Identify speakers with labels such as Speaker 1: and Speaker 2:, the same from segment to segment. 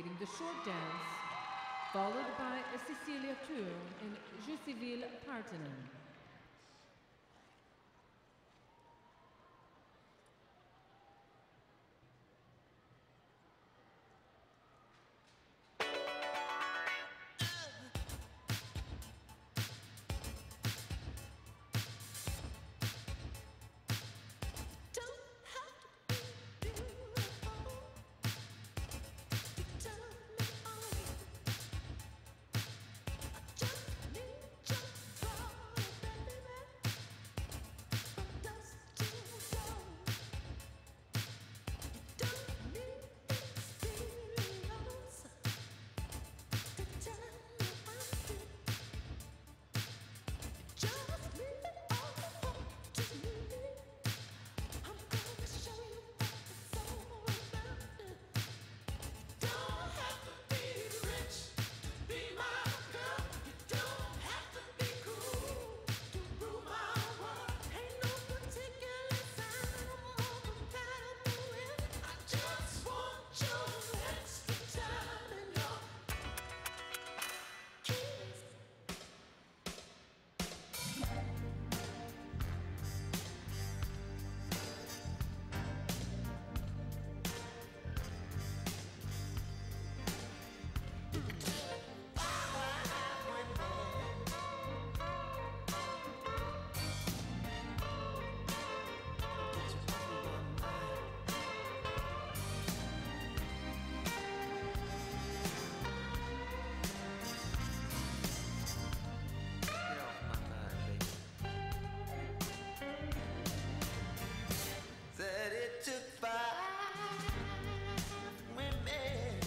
Speaker 1: skating the short dance, followed by Cecilia Tur and Jusivil Partanen.
Speaker 2: That it took 5 women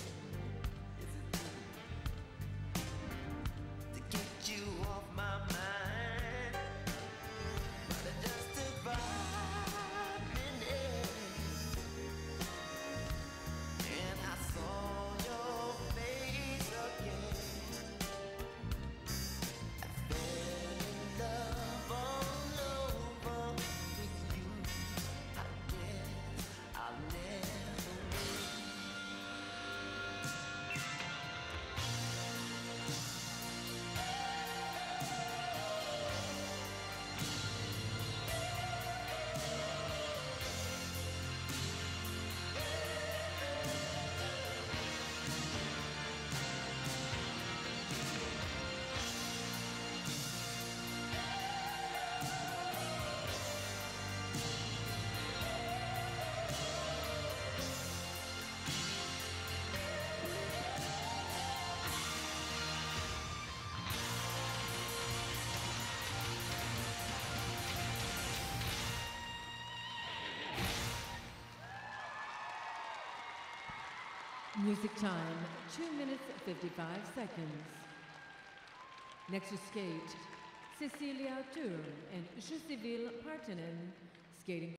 Speaker 2: to get you off my mind, but it just took 5 minutes, and I saw your face again. I fell in love all over with you. I'll never win.
Speaker 1: Music time, 2 minutes 55 seconds. Next to skate, Cecilia Tur and Jusivil Partanen skating